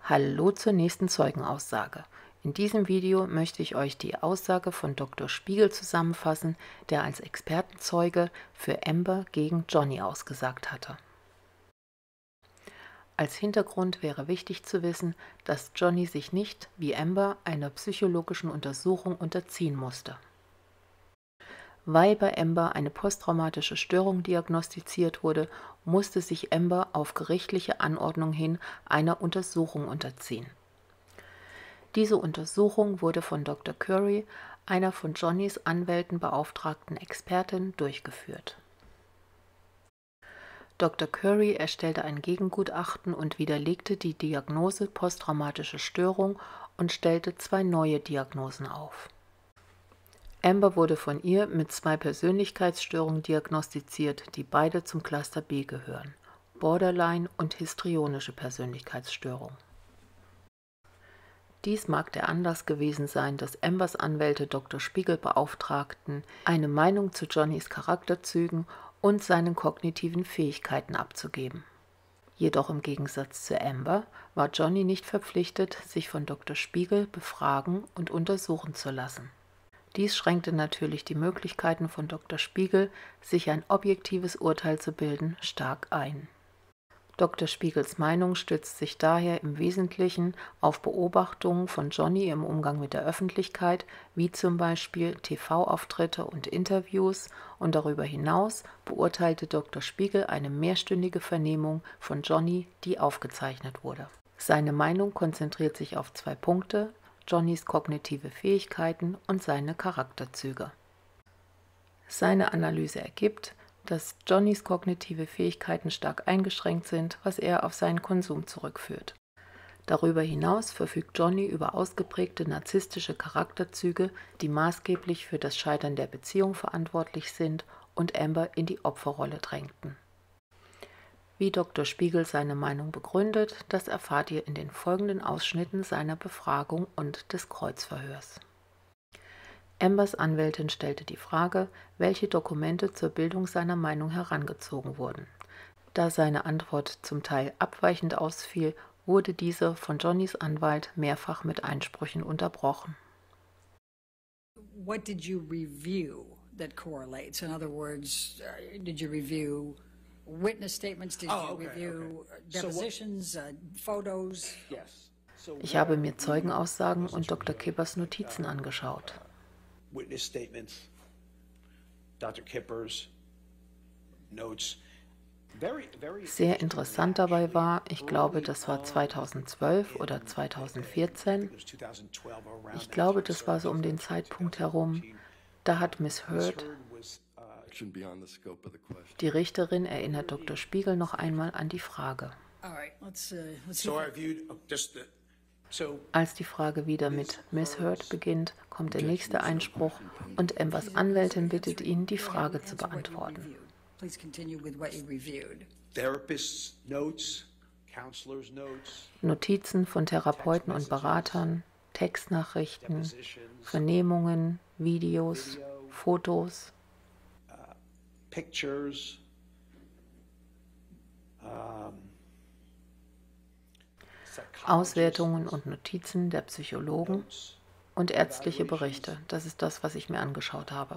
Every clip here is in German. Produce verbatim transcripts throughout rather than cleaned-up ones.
Hallo zur nächsten Zeugenaussage. In diesem Video möchte ich euch die Aussage von Doktor Spiegel zusammenfassen, der als Expertenzeuge für Amber gegen Johnny ausgesagt hatte. Als Hintergrund wäre wichtig zu wissen, dass Johnny sich nicht, wie Amber, einer psychologischen Untersuchung unterziehen musste. Weil bei Amber eine posttraumatische Störung diagnostiziert wurde, musste sich Amber auf gerichtliche Anordnung hin einer Untersuchung unterziehen. Diese Untersuchung wurde von Doktor Curry, einer von Johnnys Anwälten beauftragten Expertin, durchgeführt. Doktor Curry erstellte ein Gegengutachten und widerlegte die Diagnose posttraumatische Störung und stellte zwei neue Diagnosen auf. Amber wurde von ihr mit zwei Persönlichkeitsstörungen diagnostiziert, die beide zum Cluster B gehören: Borderline und histrionische Persönlichkeitsstörung. Dies mag der Anlass gewesen sein, dass Ambers Anwälte Doktor Spiegel beauftragten, eine Meinung zu Johnnys Charakterzügen und seinen kognitiven Fähigkeiten abzugeben. Jedoch im Gegensatz zu Amber war Johnny nicht verpflichtet, sich von Doktor Spiegel befragen und untersuchen zu lassen. Dies schränkte natürlich die Möglichkeiten von Doktor Spiegel, sich ein objektives Urteil zu bilden, stark ein. Doktor Spiegels Meinung stützt sich daher im Wesentlichen auf Beobachtungen von Johnny im Umgang mit der Öffentlichkeit, wie zum Beispiel T V-Auftritte und Interviews, und darüber hinaus beurteilte Doktor Spiegel eine mehrstündige Vernehmung von Johnny, die aufgezeichnet wurde. Seine Meinung konzentriert sich auf zwei Punkte: Johnnys kognitive Fähigkeiten und seine Charakterzüge. Seine Analyse ergibt, dass Johnnys kognitive Fähigkeiten stark eingeschränkt sind, was er auf seinen Konsum zurückführt. Darüber hinaus verfügt Johnny über ausgeprägte narzisstische Charakterzüge, die maßgeblich für das Scheitern der Beziehung verantwortlich sind und Amber in die Opferrolle drängten. Wie Doktor Spiegel seine Meinung begründet, das erfahrt ihr in den folgenden Ausschnitten seiner Befragung und des Kreuzverhörs. Ambers Anwältin stellte die Frage, welche Dokumente zur Bildung seiner Meinung herangezogen wurden. Da seine Antwort zum Teil abweichend ausfiel, wurde diese von Johnnys Anwalt mehrfach mit Einsprüchen unterbrochen. What did you review that correlates? In other words, uh, did you review witness statements? Did Oh, you okay, review okay. depositions, uh, photos? Yes. So Ich habe mir Zeugenaussagen und Doktor Kippers Notizen angeschaut. Witness statements, Doktor Kippers notes. Very, very Sehr interessant dabei war, ich glaube, das war zweitausendzwölf oder zweitausendvierzehn, ich glaube, das war so um den Zeitpunkt herum, da hat Miss Heard, die Richterin, erinnert Doktor Spiegel noch einmal an die Frage. Als die Frage wieder mit Miss Heard beginnt, kommt der nächste Einspruch und Ambers Anwältin bittet ihn, die Frage zu beantworten. Notizen von Therapeuten und Beratern, Textnachrichten, Vernehmungen, Videos, Fotos, Auswertungen und Notizen der Psychologen und ärztliche Berichte. Das ist das, was ich mir angeschaut habe.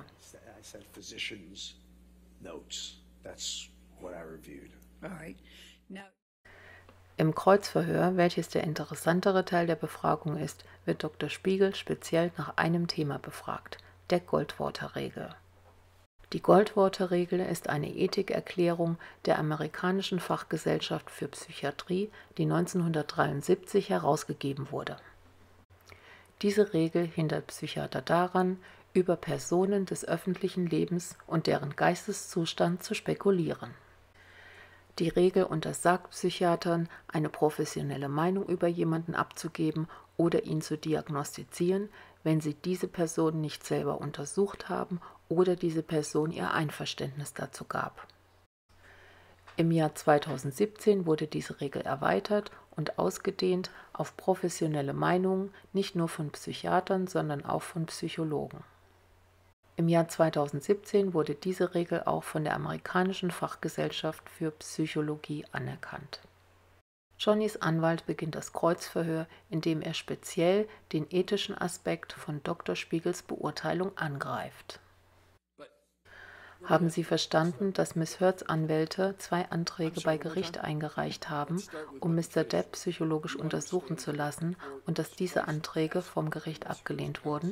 Im Kreuzverhör, welches der interessantere Teil der Befragung ist, wird Doktor Spiegel speziell nach einem Thema befragt: der Goldwater-Regel. Die Goldwater-Regel ist eine Ethikerklärung der amerikanischen Fachgesellschaft für Psychiatrie, die neunzehnhundertdreiundsiebzig herausgegeben wurde. Diese Regel hindert Psychiater daran, über Personen des öffentlichen Lebens und deren Geisteszustand zu spekulieren. Die Regel untersagt Psychiatern, eine professionelle Meinung über jemanden abzugeben oder ihn zu diagnostizieren, wenn sie diese Person nicht selber untersucht haben oder diese Person ihr Einverständnis dazu gab. Im Jahr zweitausendsiebzehn wurde diese Regel erweitert und ausgedehnt auf professionelle Meinungen nicht nur von Psychiatern, sondern auch von Psychologen. Im Jahr zweitausendsiebzehn wurde diese Regel auch von der amerikanischen Fachgesellschaft für Psychologie anerkannt. Johnnys Anwalt beginnt das Kreuzverhör, indem er speziell den ethischen Aspekt von Doktor Spiegels Beurteilung angreift. Haben Sie verstanden, dass Miss Hurts Anwälte zwei Anträge bei Gericht eingereicht haben, um Mister Depp psychologisch untersuchen zu lassen und dass diese Anträge vom Gericht abgelehnt wurden?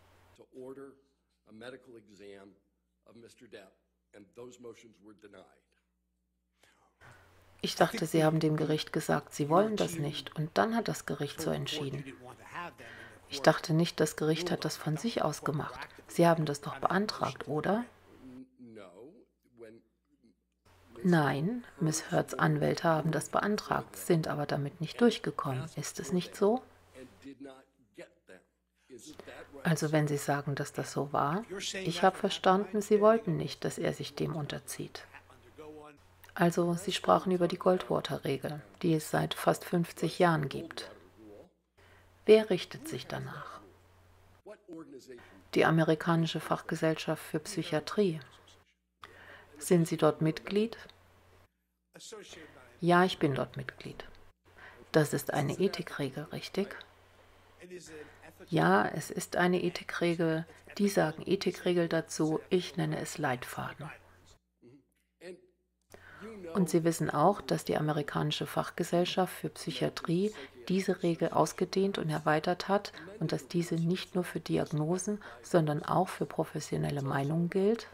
Ich dachte, Sie haben dem Gericht gesagt, Sie wollen das nicht, und dann hat das Gericht so entschieden. Ich dachte nicht, das Gericht hat das von sich aus gemacht. Sie haben das doch beantragt, oder? Nein, Miss Hurts Anwälte haben das beantragt, sind aber damit nicht durchgekommen. Ist es nicht so? Also wenn Sie sagen, dass das so war, ich habe verstanden, Sie wollten nicht, dass er sich dem unterzieht. Also Sie sprachen über die Goldwater-Regel, die es seit fast fünfzig Jahren gibt. Wer richtet sich danach? Die amerikanische Fachgesellschaft für Psychiatrie. Sind Sie dort Mitglied? Ja, ich bin dort Mitglied. Das ist eine Ethikregel, richtig? Ja, es ist eine Ethikregel. Die sagen Ethikregel dazu, ich nenne es Leitfaden. Und Sie wissen auch, dass die amerikanische Fachgesellschaft für Psychiatrie diese Regel ausgedehnt und erweitert hat und dass diese nicht nur für Diagnosen, sondern auch für professionelle Meinungen gilt?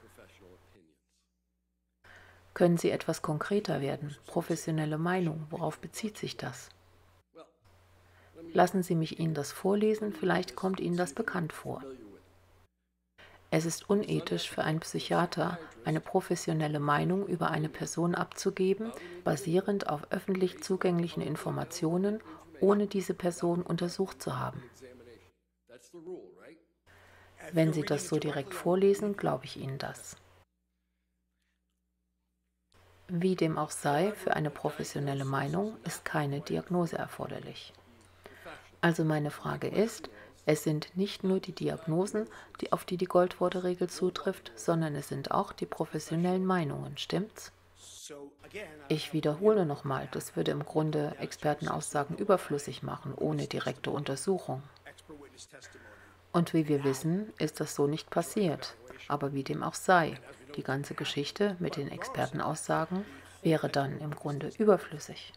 Können Sie etwas konkreter werden? Professionelle Meinung, worauf bezieht sich das? Lassen Sie mich Ihnen das vorlesen, vielleicht kommt Ihnen das bekannt vor. Es ist unethisch für einen Psychiater, eine professionelle Meinung über eine Person abzugeben, basierend auf öffentlich zugänglichen Informationen, ohne diese Person untersucht zu haben. Wenn Sie das so direkt vorlesen, glaube ich Ihnen das. Wie dem auch sei, für eine professionelle Meinung ist keine Diagnose erforderlich. Also meine Frage ist, es sind nicht nur die Diagnosen, die auf die die Goldwater-Regel zutrifft, sondern es sind auch die professionellen Meinungen, stimmt's? Ich wiederhole nochmal, das würde im Grunde Expertenaussagen überflüssig machen, ohne direkte Untersuchung. Und wie wir wissen, ist das so nicht passiert. Aber wie dem auch sei, die ganze Geschichte mit den Expertenaussagen wäre dann im Grunde überflüssig.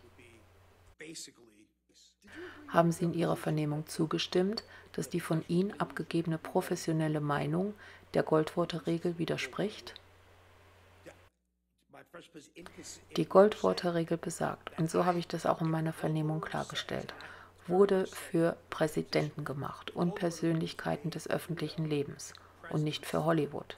Haben Sie in Ihrer Vernehmung zugestimmt, dass die von Ihnen abgegebene professionelle Meinung der Goldwater-Regel widerspricht? Die Goldwater-Regel besagt, und so habe ich das auch in meiner Vernehmung klargestellt, wurde für Präsidenten gemacht und Persönlichkeiten des öffentlichen Lebens und nicht für Hollywood.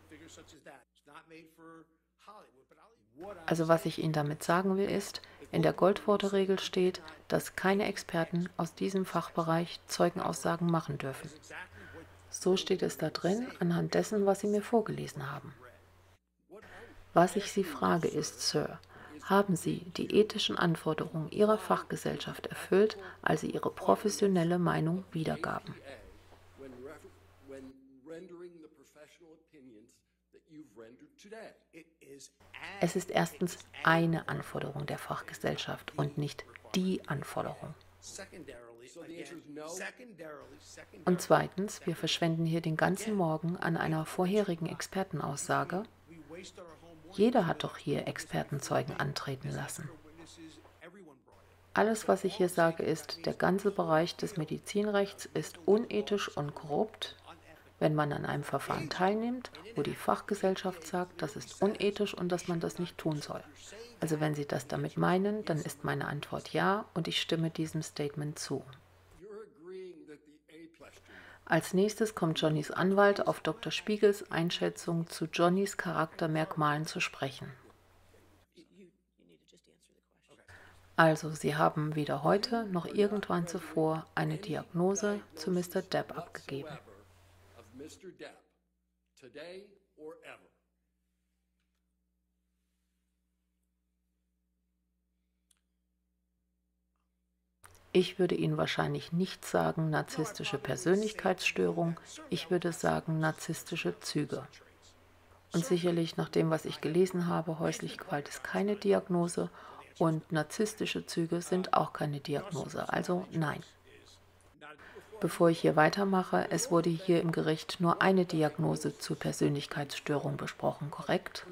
Also was ich Ihnen damit sagen will ist, in der Goldwater-Regel steht, dass keine Experten aus diesem Fachbereich Zeugenaussagen machen dürfen. So steht es da drin, anhand dessen, was Sie mir vorgelesen haben. Was ich Sie frage ist, Sir, haben Sie die ethischen Anforderungen Ihrer Fachgesellschaft erfüllt, als Sie Ihre professionelle Meinung wiedergaben? Es ist erstens eine Anforderung der Fachgesellschaft und nicht die Anforderung. Und zweitens, wir verschwenden hier den ganzen Morgen an einer vorherigen Expertenaussage. Jeder hat doch hier Expertenzeugen antreten lassen. Alles, was ich hier sage, ist, der ganze Bereich des Medizinrechts ist unethisch und korrupt. Wenn man an einem Verfahren teilnimmt, wo die Fachgesellschaft sagt, das ist unethisch und dass man das nicht tun soll. Also wenn Sie das damit meinen, dann ist meine Antwort ja und ich stimme diesem Statement zu. Als nächstes kommt Johnnys Anwalt auf Doktor Spiegels Einschätzung zu Johnnys Charaktermerkmalen zu sprechen. Also, Sie haben weder heute noch irgendwann zuvor eine Diagnose zu Mister Depp abgegeben. Ich würde Ihnen wahrscheinlich nicht sagen narzisstische Persönlichkeitsstörung, ich würde sagen narzisstische Züge. Und sicherlich nach dem, was ich gelesen habe, häusliche Gewalt ist keine Diagnose Und narzisstische Züge sind auch keine Diagnose, also nein. Bevor ich hier weitermache, es wurde hier im Gericht nur eine Diagnose zur Persönlichkeitsstörung besprochen, korrekt?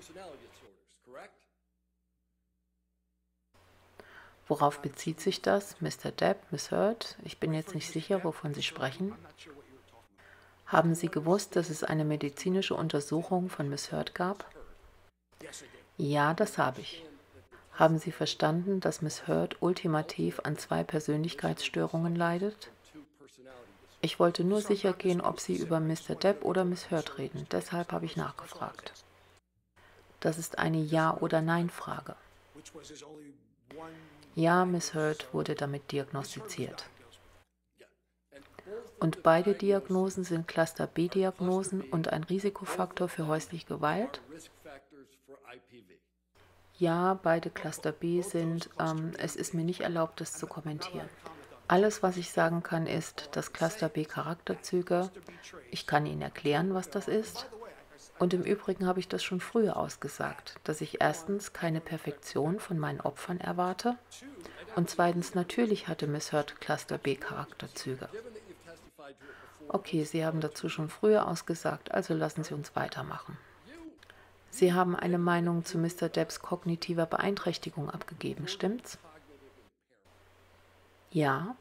Worauf bezieht sich das, Mister Depp, Miss Heard? Ich bin jetzt nicht sicher, wovon Sie sprechen. Haben Sie gewusst, dass es eine medizinische Untersuchung von Miss Heard gab? Ja, das habe ich. Haben Sie verstanden, dass Miss Heard ultimativ an zwei Persönlichkeitsstörungen leidet? Ich wollte nur sicher gehen, ob Sie über Mister Depp oder Miss Heard reden, deshalb habe ich nachgefragt. Das ist eine Ja- oder Nein-Frage. Ja, Miss Heard wurde damit diagnostiziert. Und beide Diagnosen sind Cluster-B-Diagnosen und ein Risikofaktor für häusliche Gewalt? Ja, beide Cluster B sind, ähm, es ist mir nicht erlaubt, das zu kommentieren. Alles, was ich sagen kann, ist, dass Cluster B Charakterzüge, ich kann Ihnen erklären, was das ist. Und im Übrigen habe ich das schon früher ausgesagt, dass ich erstens keine Perfektion von meinen Opfern erwarte und zweitens natürlich hatte Miss Heard Cluster B Charakterzüge. Okay, Sie haben dazu schon früher ausgesagt, also lassen Sie uns weitermachen. Sie haben eine Meinung zu Mister Depps kognitiver Beeinträchtigung abgegeben, stimmt's? Ja.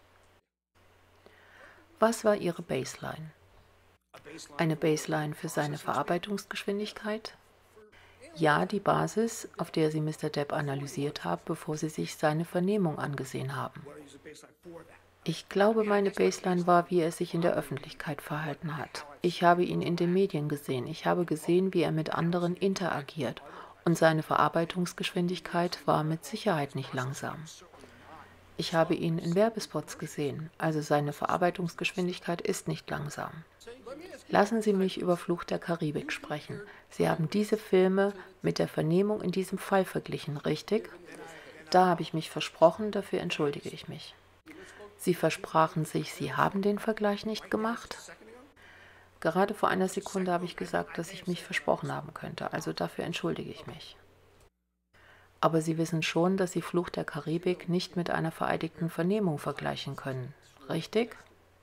Was war Ihre Baseline? Eine Baseline für seine Verarbeitungsgeschwindigkeit? Ja, die Basis, auf der Sie Mister Depp analysiert haben, bevor Sie sich seine Vernehmung angesehen haben. Ich glaube, meine Baseline war, wie er sich in der Öffentlichkeit verhalten hat. Ich habe ihn in den Medien gesehen. Ich habe gesehen, wie er mit anderen interagiert. Und seine Verarbeitungsgeschwindigkeit war mit Sicherheit nicht langsam. Ich habe ihn in Werbespots gesehen, also seine Verarbeitungsgeschwindigkeit ist nicht langsam. Lassen Sie mich über Fluch der Karibik sprechen. Sie haben diese Filme mit der Vernehmung in diesem Fall verglichen, richtig? Da habe ich mich versprochen, dafür entschuldige ich mich. Sie versprachen sich, Sie haben den Vergleich nicht gemacht? Gerade vor einer Sekunde habe ich gesagt, dass ich mich versprochen haben könnte, also dafür entschuldige ich mich. Aber Sie wissen schon, dass Sie Fluch der Karibik nicht mit einer vereidigten Vernehmung vergleichen können, richtig?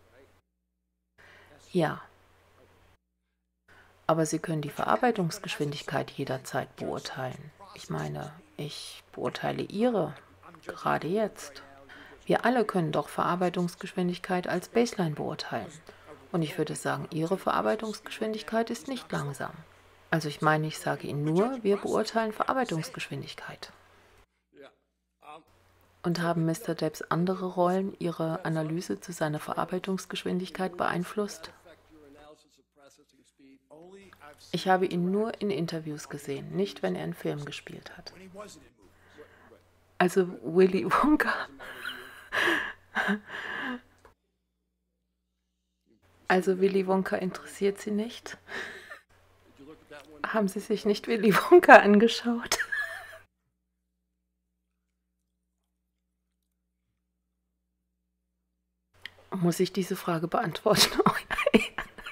Ja. Aber Sie können die Verarbeitungsgeschwindigkeit jederzeit beurteilen. Ich meine, ich beurteile Ihre, gerade jetzt. Wir alle können doch Verarbeitungsgeschwindigkeit als Baseline beurteilen. Und ich würde sagen, Ihre Verarbeitungsgeschwindigkeit ist nicht langsam. Also ich meine, ich sage Ihnen nur, wir beurteilen Verarbeitungsgeschwindigkeit. Und haben Mister Depps andere Rollen Ihre Analyse zu seiner Verarbeitungsgeschwindigkeit beeinflusst? Ich habe ihn nur in Interviews gesehen, nicht wenn er einen Film gespielt hat. Also Willy Wonka. Also Willy Wonka interessiert Sie nicht? Haben Sie sich nicht Willy Wonka angeschaut? Muss ich diese Frage beantworten? Oh, ja.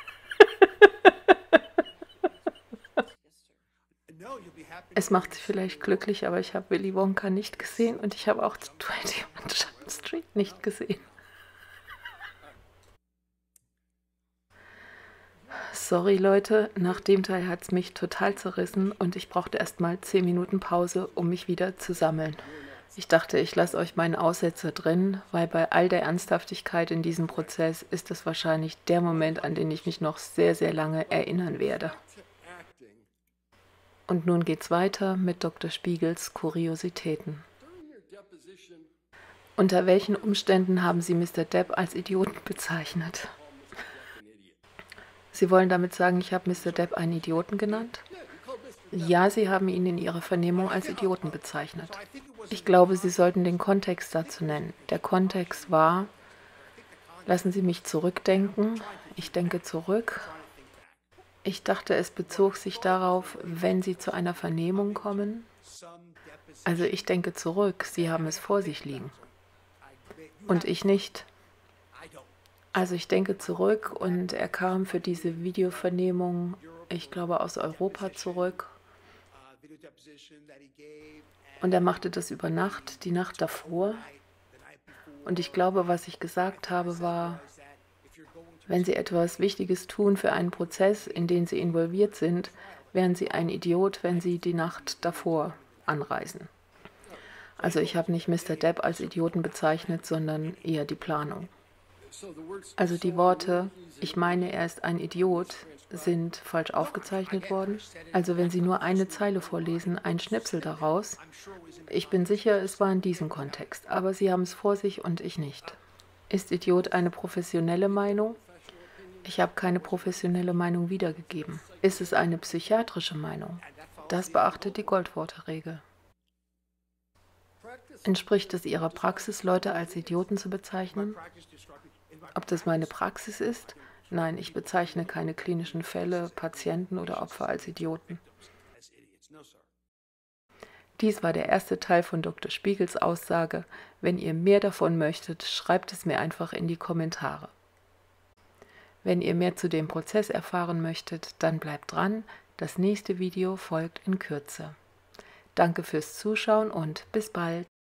Es macht Sie vielleicht glücklich, aber ich habe Willy Wonka nicht gesehen und ich habe auch einundzwanzig Jump Street nicht gesehen. Sorry Leute, nach dem Teil hat es mich total zerrissen und ich brauchte erst mal zehn Minuten Pause, um mich wieder zu sammeln. Ich dachte, ich lasse euch meinen Aussetzer drin, weil bei all der Ernsthaftigkeit in diesem Prozess ist es wahrscheinlich der Moment, an den ich mich noch sehr, sehr lange erinnern werde. Und nun geht's weiter mit Doktor Spiegels Kuriositäten. Unter welchen Umständen haben Sie Mister Depp als Idioten bezeichnet? Sie wollen damit sagen, ich habe Mister Depp einen Idioten genannt? Ja, Sie haben ihn in Ihrer Vernehmung als Idioten bezeichnet. Ich glaube, Sie sollten den Kontext dazu nennen. Der Kontext war, lassen Sie mich zurückdenken, ich denke zurück. Ich dachte, es bezog sich darauf, wenn Sie zu einer Vernehmung kommen. Also ich denke zurück, Sie haben es vor sich liegen. Und ich nicht. Also ich denke zurück und er kam für diese Videovernehmung, ich glaube aus Europa zurück. Und er machte das über Nacht, die Nacht davor. Und ich glaube, was ich gesagt habe, war, wenn Sie etwas Wichtiges tun für einen Prozess, in den Sie involviert sind, wären Sie ein Idiot, wenn Sie die Nacht davor anreisen. Also ich habe nicht Mister Depp als Idioten bezeichnet, sondern eher die Planung. Also die Worte, ich meine, er ist ein Idiot, sind falsch aufgezeichnet worden. Also wenn Sie nur eine Zeile vorlesen, ein Schnipsel daraus. Ich bin sicher, es war in diesem Kontext, aber Sie haben es vor sich und ich nicht. Ist Idiot eine professionelle Meinung? Ich habe keine professionelle Meinung wiedergegeben. Ist es eine psychiatrische Meinung? Das beachtet die Goldwater-Regel. Entspricht es Ihrer Praxis, Leute als Idioten zu bezeichnen? Ob das meine Praxis ist? Nein, ich bezeichne keine klinischen Fälle, Patienten oder Opfer als Idioten. Dies war der erste Teil von Doktor Spiegels Aussage. Wenn ihr mehr davon möchtet, schreibt es mir einfach in die Kommentare. Wenn ihr mehr zu dem Prozess erfahren möchtet, dann bleibt dran. Das nächste Video folgt in Kürze. Danke fürs Zuschauen und bis bald.